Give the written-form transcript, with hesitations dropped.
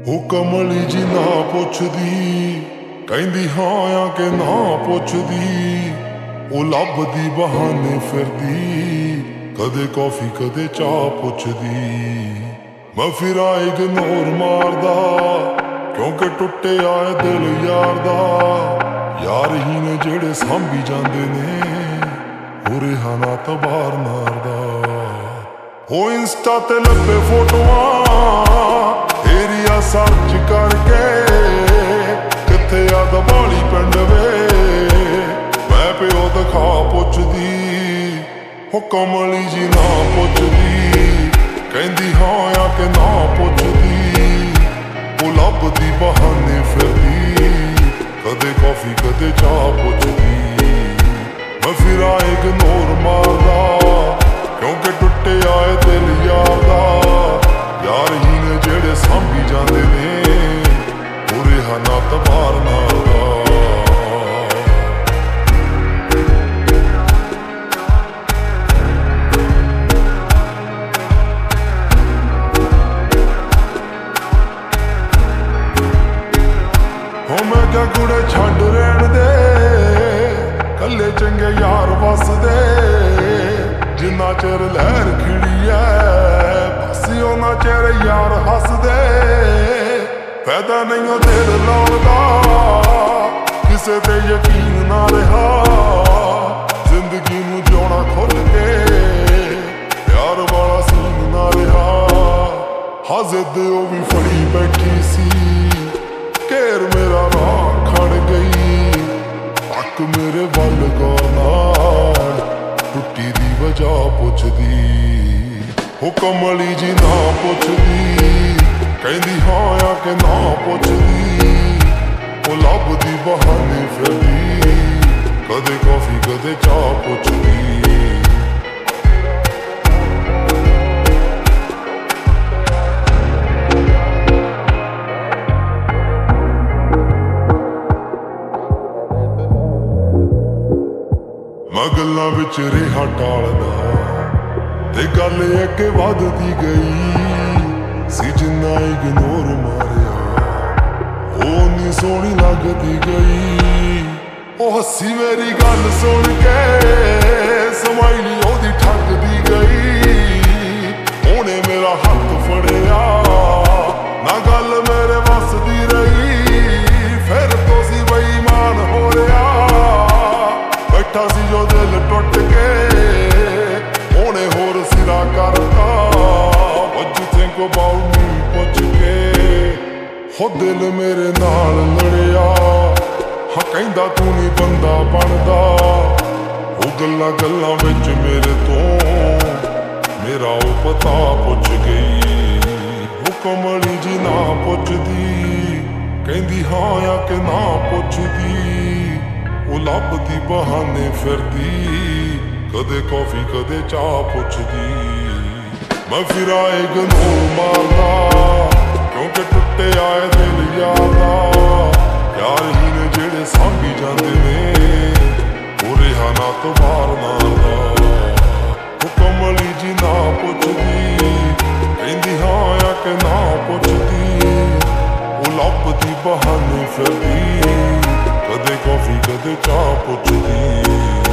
ਉਹ ਕਮਲੀ ਜੀ ਨਾ ਪੁੱਛਦੀ, ਕਹਿੰਦੀ ਹਾਂ ਆ ਕਿ ਨਾ ਪੁੱਛਦੀ। ਉਹ ਲੱਭਦੀ ਬਹਾਨੇ ਫਿਰਦੀ, ਕਦੇ ਕੌਫੀ ਕਦੇ ਚਾਹ ਪੁੱਛਦੀ। ਮੈਂ ਫਿਰ ਇਗਨੋਰ ਮਾਰਦਾ, ਕਿਉਂਕਿ ਟੁੱਟਿਆ ਏ ਦਿਲ ਯਾਰ ਦਾ। ਯਾਰ ਹੀ ਨੇ ਜਿਹੜੇ ਸਾਂਭੀ ਜਾਂਦੇ ਨੇ, ਹੋ ਰਿਹਾ ਨਾ ਤਬਾਰ ਨਾਰਦਾ। ਉਹ ਇੰਸਟਾ ਤੇ ਲੱਭੇ ਫੋਟੋਆਂ ਏਰੀਆ ਸਰਚ ਕਰਕੇ, ਕਿੱਥੇ ਆ ਦਬਾਲੀ ਪਿੰਡ ਵੇ। ਮੈਂ ਪਿਓ ਦਿਖਾ ਪੁੱਛਦੀ, ਉਹ ਕਮਲੀ ਜੀ ਨਾ ਪੁੱਛਦੀ। ਕਹਿੰਦੀ ਹਾਂ ਆ ਕਿ ਨਾ ਪੁੱਛਦੀ। ਉਹ ਲੱਭਦੀ ਬਹਾਨੇ ਫਿਰਦੀ, ਕਦੇ ਕੌਫੀ ਕਦੇ ਚਾਹ ਪੁੱਛਦੀ। ਮੈਂ ਫਿਰ ਇਗਨੋਰ ਮਾਰਦਾ, ਕਿਉਂਕਿ ਟੁੱਟਿਆ ਏ ਦਿਲ ਯਾਰ ਦਾ। ਯਾਰ ਹੀ ਨੇ ਜਿਹੜੇ ਸਾਂਭੀ ਜਾਂਦੇ ਨੇ, ਹੋ ਰਿਹਾ ਨਾ ਤਬਾਰ ਨਾਲ ਦਾ। ਹੋ ਮੈਂ ਕਿਹਾ ਕੁੜੇ ਛੱਡ ਰਹਿਣ ਦੇ, ਕੱਲੇ ਚੰਗੇ ਯਾਰ ਵਸਦੇ। ਜਿੰਨਾ ਚਿਰ ਲਹਿਰ ਖਿੜੀ ਐ, ਬਸ ਉਹਨਾਂ ਚਿਰ ਯਾਰ ਹੱਸਦੇ। ਫਾਇਦਾ ਨਹੀਂ ਉਹ ਦਿਲ ਲਾਉਣ ਦਾ, ਕਿਸੇ ਤੇ ਯਕੀਨ ਨਾ ਰਿਹਾ। ਜ਼ਿੰਦਗੀ ਨੂੰ ਜਿਉਣਾ ਖੁੱਲ ਕੇ, ਪਿਆਰ ਵਾਲਾ ਸੀਨ ਨਾ ਰਿਹਾ। ਹਾਂ ਜ਼ਿੱਦ ਉਹ ਵੀ ਫੜੀ ਬੈਠੀ ਸੀ, ਘੇਰ ਮੇਰਾ ਰਾਹ ਖੜ ਗਈ। ਅੱਖ ਮੇਰੇ ਵੱਲ ਗੌਰ ਨਾਲ, ਟੁੱਟੀ ਦੀ ਵਜ੍ਹਾ ਪੁੱਛਦੀ। ਉਹ ਕਮਲੀ ਜੀ ਨਾ ਪੁੱਛਦੀ, ਕਹਿੰਦੀ ਹਾਂ ਆ ਕਿ ਨਾ ਪੁੱਛਦੀ। ਉਹ ਲੱਭਦੀ ਬਹਾਨੇ ਫਿਰਦੀ, ਕਦੇ ਕੌਫੀ ਕਦੇ ਚਾਹ ਪੁੱਛਦੀ। ਮੈਂ ਗੱਲਾਂ ਵਿੱਚ ਰਿਹਾ ਟਾਲਦਾ, ਤੇ ਗੱਲ ਅੱਗੇ ਵੱਧਦੀ ਗਈ। ਸੀ ਜਿੰਨਾ ਇਗਨੋਰ ਮਾਰਿਆ, ਉਹ ਨੀ ਸੋਹਣੀ ਲੱਗਦੀ ਗਈ। ਉਹ ਹੱਸੀ ਮੇਰੀ ਗੱਲ ਸੁਣ ਕੇ, ਸਮਾਈਲੀ ਉਹਦੀ ਠੱਗਦੀ ਗਈ। ਉਹਨੇ ਮੇਰਾ ਹੱਥ ਫੜਿਆ, ਨਾ ਗੱਲ ਮੇਰੇ ਵੱਸ ਦੀ ਰਹੀ। ਫਿਰ ਤੋਂ ਸੀ ਬੇਈਮਾਨ ਹੋ ਰਿਹਾ, ਬੈਠਾ ਸੀ ਜੋ ਦਿਲ ਟੁੱਟ ਕੇ। ਉਹਨੇ ਹੋਰ ਸਿਰਾ ਕਰਤਾ, what you think about me ਪੁੱਛ ਕੇ। ਹੋ ਦਿਲ ਮੇਰੇ ਨਾਲ ਲੜਿਆ, ਹਾਂ ਕਹਿੰਦਾ ਤੂੰ ਨੀ ਬੰਦਾ ਬਣਦਾ। ਉਹ ਗੱਲਾਂ ਗੱਲਾਂ ਵਿੱਚ ਮੇਰੇ ਤੋਂ ਮੇਰਾ ਉਹ ਪਤਾ ਪੁੱਛ ਗਈ। ਉਹ ਕਮਲੀ ਜੀ ਨਾ ਪੁੱਛਦੀ, ਕਹਿੰਦੀ ਹਾਂ ਆ ਕਿ ਨਾ ਪੁੱਛਦੀ। ਉਹ ਲੱਭਦੀ ਬਹਾਨੇ ਫਿਰਦੀ, ਕਦੇ ਕੌਫੀ ਕਦੇ ਚਾਹ ਪੁੱਛਦੀ। ਮੈਂ ਫਿਰ ਇਗਨੋਰ ਮਾਰਦਾ, ਕਿਉਂਕਿ ਟੁੱਟਿਆ ਏ ਦਿਲ ਯਾਰ ਦਾ। ਯਾਰ ਹੀ ਨੇ ਜਿਹੜੇ ਸਾਂਭੀ ਜਾਂਦੇ ਨੇ, ਹੋ ਰਿਹਾ ਨਾ ਤਬਾਰ ਨਾਲ ਦਾ। ਉਹ ਕਮਲੀ ਜੀ ਨਾ ਪੁੱਛਦੀ, ਕਹਿੰਦੀ ਹਾਂ ਆ ਕਿ ਨਾ ਪੁੱਛਦੀ। ਉਹ ਲੱਭਦੀ ਬਹਾਨੇ ਫਿਰਦੀ, ਕਦੇ ਕੌਫੀ ਕਦੇ ਚਾਹ ਪੁੱਛਦੀ।